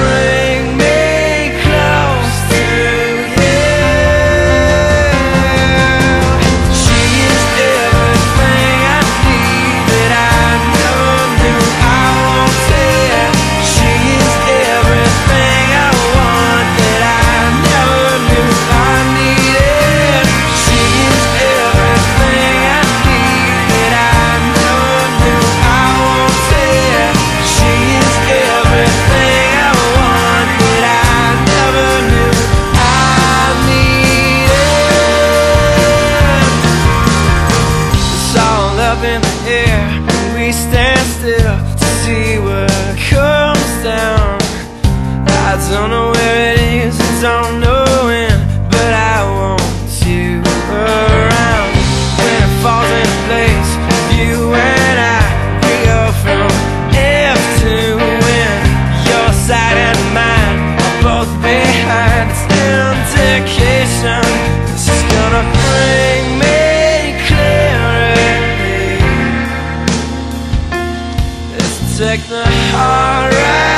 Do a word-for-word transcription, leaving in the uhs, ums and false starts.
bring me close to you. She is everything I need that I never knew I wanted. She is everything I want that I never knew I needed. She is everything I need that I never knew I wanted. She is everything I want that I never knew I needed. It's all up in the air, we stand still to see what comes down. I don't know where it is, I don't know when, but I want you around. When it falls into place, you and I, we go from F to win. Your side and mine are both behind. It's indication this is gonna bring me clarity. Let's take the heart right